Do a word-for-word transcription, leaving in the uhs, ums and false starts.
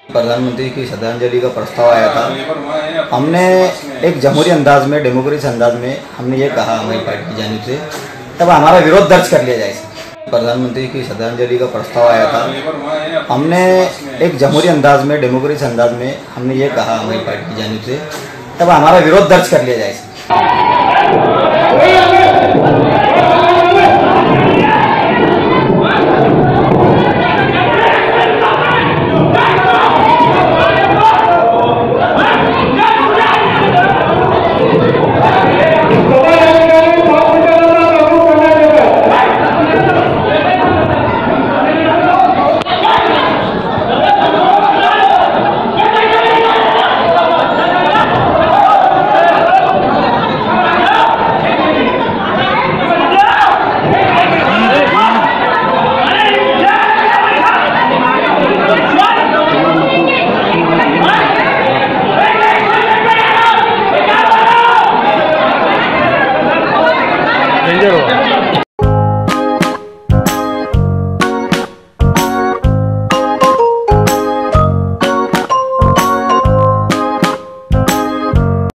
प्रधानमंत्री की श्रद्धांजलि का प्रस्ताव आया था। हमने एक जमहूरी अंदाज में, डेमोक्रेसी अंदाज में हमने ये कहा हमारी पार्टी की जानिब से, तब हमारा विरोध दर्ज कर लिया जाए। प्रधानमंत्री की श्रद्धांजलि का प्रस्ताव आया था। हमने एक जमहूरी अंदाज में, डेमोक्रेसी अंदाज में हमने ये कहा हमारी पार्टी की जानिब से, तब हमारा विरोध दर्ज कर लिया जाए। डेंजर हुआ।